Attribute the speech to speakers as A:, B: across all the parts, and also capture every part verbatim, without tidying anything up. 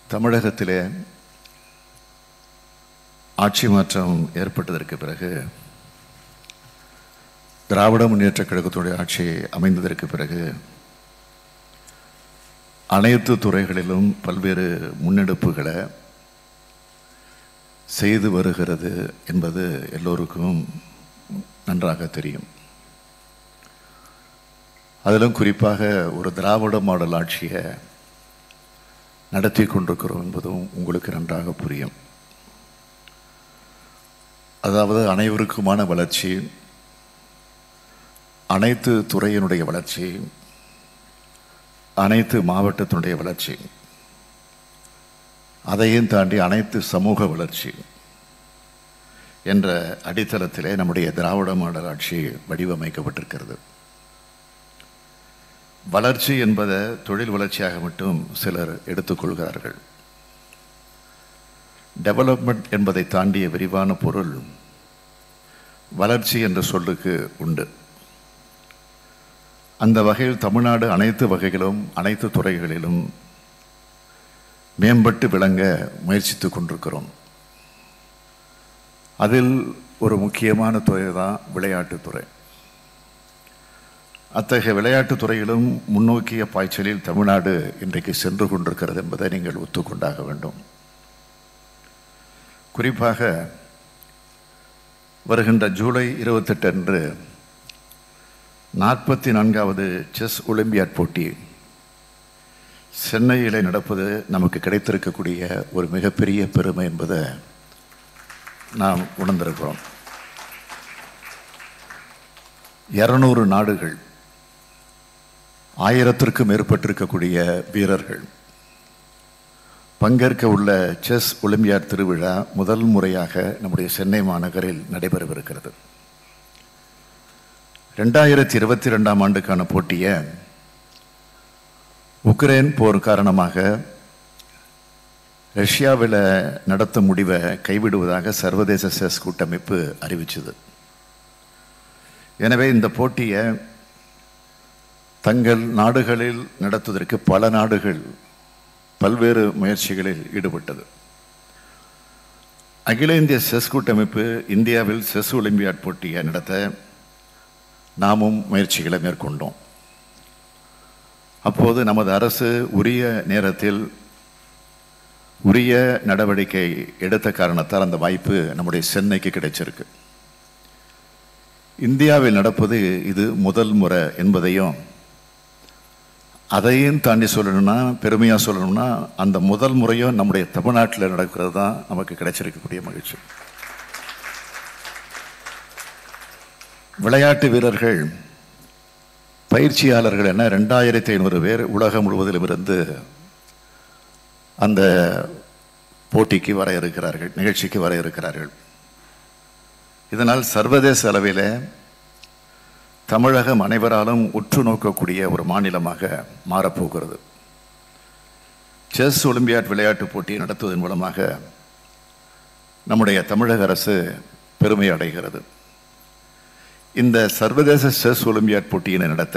A: தமிழகத்திலே ஆட்சி மாற்றம் ஏற்பட்டதற்கு பிறகு, திராவிட முன்னேற்ற கழகத்துடைய ஆட்சி அமைந்ததற்கு பிறகு அனைத்து துறைகளிலும் பல்வேறு முன்னெடுப்புகளை செய்து வருகிறது என்பது எல்லோருக்கும் நன்றாக தெரியும். அதிலும் குறிப்பாக ஒரு திராவிட மாடல் ஆட்சியை நடத்தி கொண்டிருக்கிறோம் என்பதும் உங்களுக்கு நன்றாக புரியும். அதாவது அனைவருக்குமான வளர்ச்சி, அனைத்து துறையினுடைய வளர்ச்சி, அனைத்து மாவட்டத்தினுடைய வளர்ச்சி, அதையும் தாண்டி அனைத்து சமூக வளர்ச்சி என்ற அடித்தளத்திலே நம்முடைய திராவிட மாடல் ஆட்சி வடிவமைக்கப்பட்டிருக்கிறது. வளர்ச்சி என்பதை தொழில் வளர்ச்சியாக மட்டும் சிலர் எடுத்துக்கொள்கிறார்கள். டெவலப்மெண்ட் என்பதை தாண்டிய விரிவான பொருள் வளர்ச்சி என்ற சொல்லுக்கு உண்டு. அந்த வகையில் தமிழ்நாடு அனைத்து வகைகளும் அனைத்து துறைகளிலும் மேம்பட்டு விளங்க முயற்சித்து கொண்டிருக்கிறோம். அதில் ஒரு முக்கியமான துறை தான் விளையாட்டுத்துறை. அத்தகைய விளையாட்டுத் துறையிலும் முன்னோக்கிய பாய்ச்சலில் தமிழ்நாடு இன்றைக்கு சென்று கொண்டிருக்கிறது என்பதை நீங்கள் ஒத்துக்கொண்டாக வேண்டும். குறிப்பாக வருகின்ற ஜூலை இருபத்தெட்டு அன்று நாற்பத்தி நான்காவது செஸ் ஒலிம்பியாட் போட்டி சென்னையில் நடப்பது நமக்கு கிடைத்திருக்கக்கூடிய ஒரு மிகப்பெரிய பெருமை என்பதை நாம் உணர்ந்திருக்கிறோம். இருநூறு நாடுகள், ஆயிரத்திற்கும் மேற்பட்டிருக்கக்கூடிய வீரர்கள் பங்கேற்க உள்ள செஸ் ஒலிம்பியாட் திருவிழா முதல் முறையாக நம்முடைய சென்னை மாநகரில் நடைபெறவிருக்கிறது. ரெண்டாயிரத்தி இருபத்தி ரெண்டாம் ஆண்டுக்கான போட்டியை உக்ரைன் போர் காரணமாக ரஷ்யாவில் நடத்தும் முடிவை கைவிடுவதாக சர்வதேச செஸ் கூட்டமைப்பு அறிவித்தது. எனவே இந்த போட்டியை தங்கள் நாடுகளில் நடத்துவதற்கு பல நாடுகள் பல்வேறு முயற்சிகளில் ஈடுபட்டது. அகில இந்திய செஸ் கூட்டமைப்பு இந்தியாவில் செஸ் ஒலிம்பியாட் போட்டியை நடத்த நாமும் முயற்சிகளை மேற்கொண்டோம். அப்போது நமது அரசு உரிய நேரத்தில் உரிய நடவடிக்கை எடுத்த காரணத்தால் அந்த வாய்ப்பு நம்முடைய சென்னைக்கு கிடைச்சிருக்கு. இந்தியாவில் நடப்பது இது முதல் முறை என்பதையும், அதையும் தாண்டி சொல்லணும்னா, பெருமையாக சொல்லணும்னா, அந்த முதல் முறையும் நம்முடைய தமிழ்நாட்டில் நடக்கிறது தான் நமக்கு கிடைச்சிருக்கக்கூடிய மகிழ்ச்சி. விளையாட்டு வீரர்கள், பயிற்சியாளர்கள் என ரெண்டாயிரத்தி ஐநூறு பேர் உலகம் முழுவதிலும் இருந்து அந்த போட்டிக்கு வர இருக்கிறார்கள், நிகழ்ச்சிக்கு வர இருக்கிறார்கள். இதனால் சர்வதேச அளவில் தமிழகம் அனைவராலும் உற்று நோக்கக்கூடிய ஒரு மாநிலமாக மாறப்போகிறது. செஸ் ஒலிம்பியாட் விளையாட்டு போட்டியை நடத்துவதன் மூலமாக நம்முடைய தமிழக அரசு பெருமை அடைகிறது. இந்த சர்வதேச செஸ் ஒலிம்பியாட் போட்டியினை நடத்த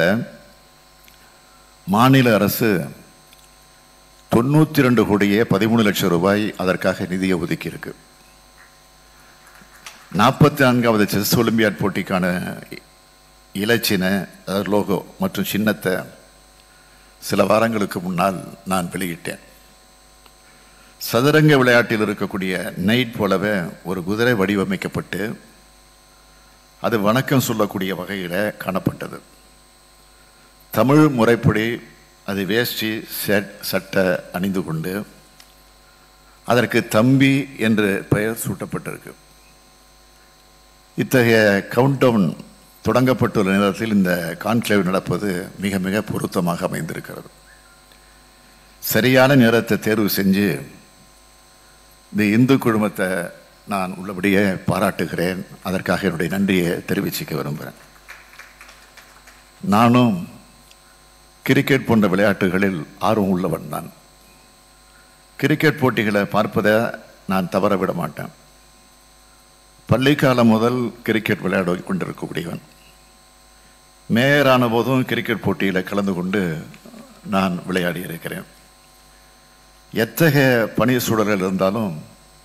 A: மாநில அரசு தொண்ணூற்றி ரெண்டு கோடியே பதிமூணு லட்சம் ரூபாய் அதற்காக நிதியை ஒதுக்கி இருக்கு. நாற்பத்தி நான்காவது செஸ் ஒலிம்பியாட் போட்டிக்கான இலச்சின லோகோ மற்றும் சின்னத்தை சில வாரங்களுக்கு முன்னால் நான் வெளியிட்டேன். சதுரங்க விளையாட்டில் இருக்கக்கூடிய நைட் போலவே ஒரு குதிரை வடிவமைக்கப்பட்டு அது வணக்கம் சொல்லக்கூடிய வகையில் காணப்பட்டது. தமிழ் முறைப்படி அது வேஷ்டி செட் சட்டை அணிந்து கொண்டு அதற்கு தம்பி என்று பெயர் சூட்டப்பட்டிருக்கு. இத்தகைய கவுண்டவுன் தொடங்கப்பட்டுள்ள நேரத்தில் இந்த கான்க்ளேவ் நடப்பது மிக மிக பொருத்தமாக அமைந்திருக்கிறது. சரியான நேரத்தை தேர்வு செஞ்சு இந்த இந்து குழுமத்தை நான் உள்ளபடியே பாராட்டுகிறேன். அதற்காக என்னுடைய நன்றியை தெரிவிச்சுக்க விரும்புகிறேன். நானும் கிரிக்கெட் போன்ற விளையாட்டுகளில் ஆர்வம் உள்ளவன். நான் கிரிக்கெட் போட்டிகளை பார்ப்பதை நான் தவற விட மாட்டேன். பள்ளிக்காலம் முதல் கிரிக்கெட் விளையாட கொண்டிருக்கக்கூடியவன். மேயரான போதும் கிரிக்கெட் போட்டியில் கலந்து கொண்டு நான் விளையாடி இருக்கிறேன். எத்தகைய பணி சூழல்கள் இருந்தாலும்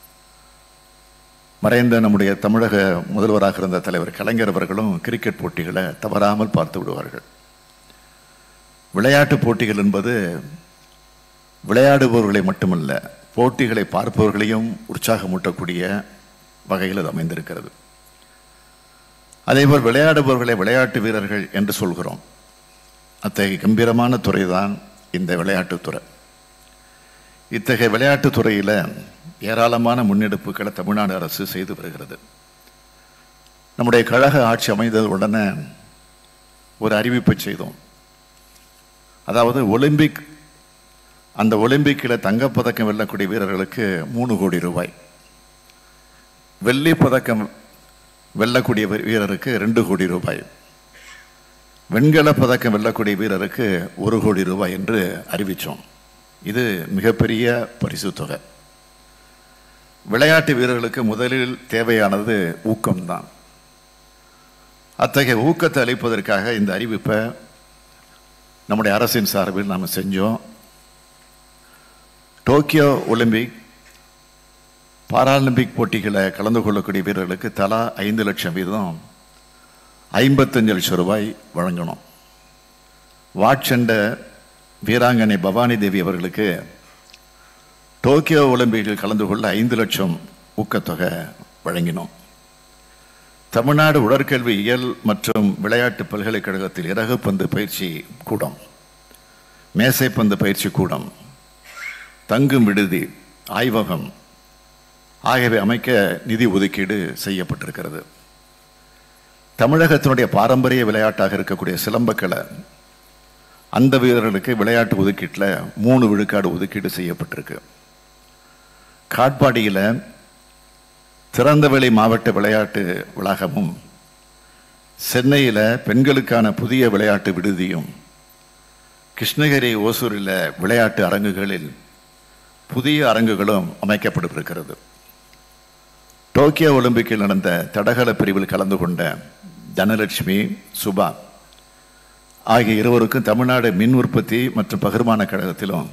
A: மறைந்த நம்முடைய தமிழக முதல்வராக இருந்த தலைவர் கலைஞர் அவர்களும் கிரிக்கெட் போட்டிகளை தவறாமல் பார்த்து விடுவார்கள். விளையாட்டு போட்டிகள் என்பது விளையாடுபவர்களை மட்டுமல்ல, போட்டிகளை பார்ப்பவர்களையும் உற்சாகமூட்டக்கூடிய வகையில் அது அமைந்திருக்கிறது. அதேபோல் விளையாடுபவர்களை விளையாட்டு வீரர்கள் என்று சொல்கிறோம். அத்தகைய கம்பீரமான துறைதான் இந்த விளையாட்டுத்துறை. இத்தகைய விளையாட்டுத் துறையில் ஏராளமான முன்னெடுப்புகளை தமிழ்நாடு அரசு செய்து வருகிறது. நம்முடைய கழக ஆட்சி அமைந்தது உடனே ஒரு அறிவிப்பை செய்தோம். அதாவது ஒலிம்பிக் அந்த ஒலிம்பிக்கில் தங்கப்பதக்கம் வெல்லக்கூடிய வீரர்களுக்கு மூணு கோடி ரூபாய், வெள்ளி பதக்கம் வெல்லக்கூடிய வீரருக்கு ரெண்டு கோடி ரூபாய், வெண்கல பதக்கம் வெல்லக்கூடிய வீரருக்கு ஒரு கோடி ரூபாய் என்று அறிவித்தோம். இது மிகப்பெரிய பரிசு தொகை. விளையாட்டு வீரர்களுக்கு முதலில் தேவையானது ஊக்கம்தான். அத்தகைய ஊக்கத்தை அளிப்பதற்காக இந்த அறிவிப்பை நம்முடைய அரசின் சார்பில் நாம் செஞ்சோம். டோக்கியோ ஒலிம்பிக், பாராலிம்பிக் போட்டிகளை கலந்து கொள்ளக்கூடிய வீரர்களுக்கு தலா ஐந்து லட்சம் வீதம் ஐம்பத்தஞ்சு லட்சம் ரூபாய் வழங்கணும். வாட்சண்ட வீராங்கனை பவானி தேவி அவர்களுக்கு டோக்கியோ ஒலிம்பிக்கில் கலந்து கொள்ள ஐந்து லட்சம் ஊக்கத்தொகை வழங்கினோம். தமிழ்நாடு உடற்கல்வி இயல் மற்றும் விளையாட்டு பல்கலைக்கழகத்தில் இறகுப்பந்து பயிற்சி கூடம், மேசைப்பந்து பயிற்சி கூடம், தங்கும் விடுதி, ஆய்வகம் ஆகியவை அமைக்க நிதி ஒதுக்கீடு செய்யப்பட்டிருக்கிறது. தமிழகத்தினுடைய பாரம்பரிய விளையாட்டாக இருக்கக்கூடிய சிலம்பக்கலை, அந்த வீரர்களுக்கு விளையாட்டு ஒதுக்கீட்டில் மூணு விழுக்காடு ஒதுக்கீடு செய்யப்பட்டிருக்கு. காட்பாடியில் திறந்தவெளி மாவட்ட விளையாட்டு வளாகமும், சென்னையில் பெண்களுக்கான புதிய விளையாட்டு விடுதியும், கிருஷ்ணகிரி ஓசூரில் விளையாட்டு அரங்குகளில் புதிய அரங்குகளும் அமைக்கப்பட்டிருக்கிறது. டோக்கியோ ஒலிம்பிக்கில் நடந்த தடகள பிரிவில் கலந்து கொண்ட தனலட்சுமி, சுபா ஆகிய இருவருக்கும் தமிழ்நாடு மின் உற்பத்தி மற்றும் பகிர்மான கழகத்திலும்,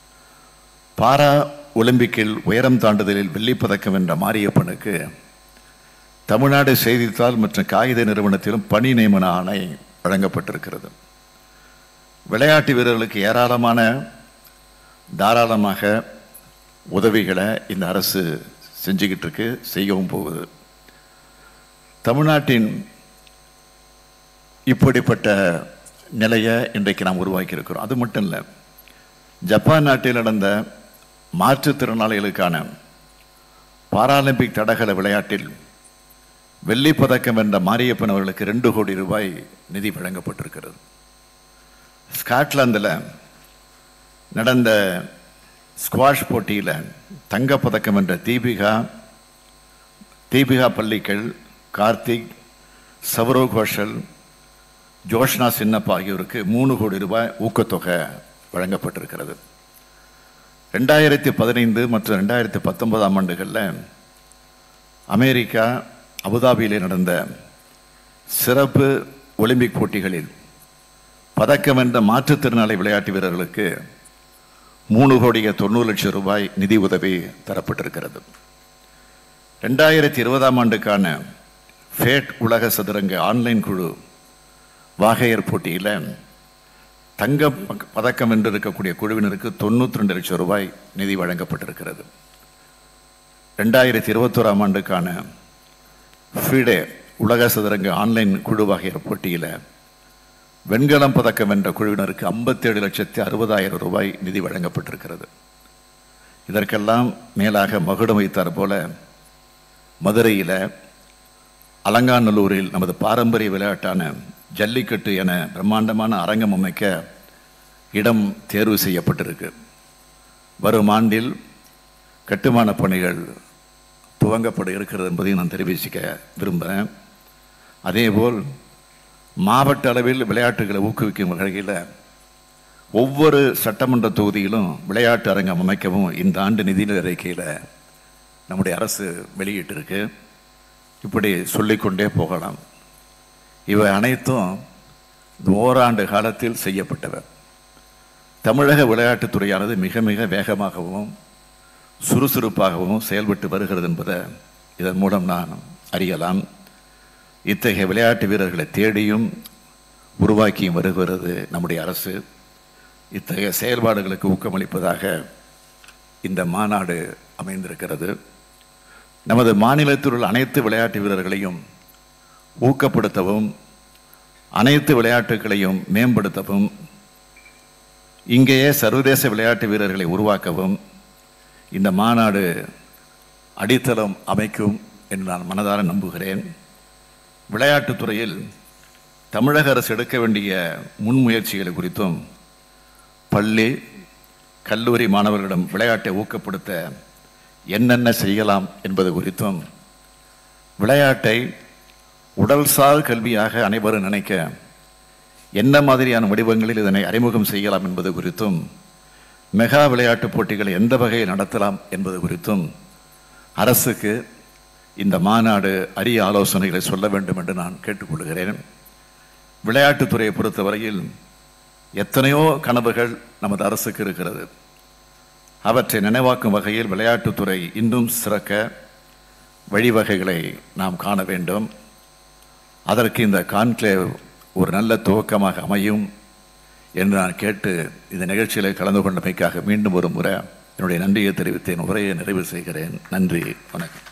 A: பாரா ஒலிம்பிக்கில் உயரம் தாண்டுதலில் வெள்ளிப்பதக்கம் வென்ற மாரியப்பனுக்கு தமிழ்நாடு செய்தித்தாள் மற்றும் காகித நிறுவனத்திலும் பணி நியமன ஆணை வழங்கப்பட்டிருக்கிறது. விளையாட்டு வீரர்களுக்கு ஏராளமான தாராளமாக உதவிகளை இந்த அரசு செஞ்சுக்கிட்டு இருக்கு, செய்யவும் போகுது. தமிழ்நாட்டின் இப்படிப்பட்ட நிலையை இன்றைக்கு நாம் உருவாக்கி இருக்கிறோம். அது மட்டும் இல்லை, ஜப்பான் நாட்டில் நடந்த மாற்றுத்திறனாளிகளுக்கான பாராலிம்பிக் தடகள விளையாட்டில் வெள்ளிப்பதக்கம் வென்ற மாரியப்பன் அவர்களுக்கு ரெண்டு கோடி ரூபாய் நிதி வழங்கப்பட்டிருக்கிறது. ஸ்காட்லாந்தில் நடந்த ஸ்குவாஷ் போட்டியில் தங்கப்பதக்கம் வென்ற தீபிகா தீபிகா பள்ளிக்கல், கார்த்திக், சௌரவ் கோஷல், ஜோஷ்னா சின்னப்பா ஆகியோருக்கு மூணு கோடி ரூபாய் ஊக்கத்தொகை வழங்கப்பட்டிருக்கிறது. ரெண்டாயிரத்தி பதினைந்து மற்றும் ரெண்டாயிரத்தி பத்தொன்பதாம் ஆண்டுகளில் அமெரிக்கா அபுதாபியிலே நடந்த சிறப்பு ஒலிம்பிக் போட்டிகளில் பதக்கம் வென்ற மாற்றுத்திறனாளி விளையாட்டு வீரர்களுக்கு மூணு கோடியே தொண்ணூறு லட்சம் ரூபாய் நிதி உதவி தரப்பட்டிருக்கிறது. ரெண்டாயிரத்தி இருபதாம் ஆண்டுக்கான ஃபேட் உலக சதுரங்க ஆன்லைன் குழு வாகையர் போட்டியில் தங்க பதக்கம் வென்றிருக்கக்கூடிய குழுவினருக்கு தொண்ணூற்றி ரெண்டு லட்சம் ரூபாய் நிதி வழங்கப்பட்டிருக்கிறது. ரெண்டாயிரத்தி இருபத்தோராம் ஆண்டுக்கான ஃபிடே உலக சதுரங்க ஆன்லைன் குழு வாகையர் போட்டியில் வெண்கலம் பதக்கம் வென்ற குழுவினருக்கு ஐம்பத்தேழு லட்சத்தி அறுபதாயிரம் ரூபாய் நிதி வழங்கப்பட்டிருக்கிறது. இதற்கெல்லாம் மேலாக மகுடம் வைத்தார் போல மதுரையில் அலங்காநல்லூரில் நமது பாரம்பரிய விளையாட்டான ஜல்லிக்கட்டு என பிரம்மாண்டமான அரங்கம் அமைக்க இடம் தேர்வு செய்யப்பட்டிருக்கு. வரும் ஆண்டில் கட்டுமான பணிகள் துவங்கப்பட இருக்கிறது என்பதையும் நான் தெரிவிக்க விரும்புகிறேன். அதேபோல் மாவட்ட அளவில் விளையாட்டுகளை ஊக்குவிக்கும் வகையில் ஒவ்வொரு சட்டமன்ற தொகுதியிலும் விளையாட்டு அரங்கம் அமைக்கவும் இந்த ஆண்டு நிதி அறிக்கையில் நம்முடைய அரசு வெளியிட்டிருக்கு. இப்படி சொல்லிக்கொண்டே போகலாம். இவை அனைத்தும் ஓராண்டு காலத்தில் செய்யப்பட்டவை. தமிழக விளையாட்டுத்துறையானது மிக மிக வேகமாகவும் சுறுசுறுப்பாகவும் செயல்பட்டு வருகிறது என்பதை இதன் மூலம் நான் அறியலாம். இத்தகைய விளையாட்டு வீரர்களை தேடியும் உருவாக்கியும் வருகிறது நம்முடைய அரசு. இத்தகைய செயல்பாடுகளுக்கு ஊக்கமளிப்பதாக இந்த மாநாடு அமைந்திருக்கிறது. நமது மாநிலத்தில் உள்ள அனைத்து விளையாட்டு வீரர்களையும் ஊக்கப்படுத்தவும் அனைத்து விளையாட்டுகளையும் மேம்படுத்தவும் இங்கேயே சர்வதேச விளையாட்டு வீரர்களை உருவாக்கவும் இந்த மாநாடு அடித்தளம் அமைக்கும் என்று நான் மனதார நம்புகிறேன். விளையாட்டுத்துறையில் தமிழக அரசு எடுக்க வேண்டிய முன்முயற்சிகள் குறித்தும் பள்ளி கல்லூரி மாணவர்களிடம் விளையாட்டை ஊக்கப்படுத்த என்னென்ன செய்யலாம் என்பது குறித்தும் விளையாட்டை உடல்சார் கல்வியாக அனைவரும் நினைக்க என்ன மாதிரியான வடிவங்களில் இதனை அறிமுகம் செய்யலாம் என்பது குறித்தும் மெகா விளையாட்டுப் போட்டிகளை எந்த வகையில் நடத்தலாம் என்பது குறித்தும் அரசுக்கு இந்த மாநாடு அரிய ஆலோசனைகளை சொல்ல வேண்டும் என்று நான் கேட்டுக்கொள்கிறேன். விளையாட்டுத்துறையை பொறுத்தவரையில் எத்தனையோ கனவுகள் நமது அரசுக்கு இருக்கிறது. அவற்றை நினைவாக்கும் வகையில் விளையாட்டுத்துறை இன்னும் சிறக்க வழிவகைகளை நாம் காண வேண்டும். அதற்கு இந்த கான்க்ளேவ் ஒரு நல்ல துவக்கமாக அமையும் என்று நான் கேட்டு இந்த நிகழ்ச்சியில் கலந்து கொண்டமைக்காக மீண்டும் ஒரு முறை என்னுடைய நன்றியை தெரிவித்தேன். உரையை நிறைவு செய்கிறேன். நன்றி, வணக்கம்.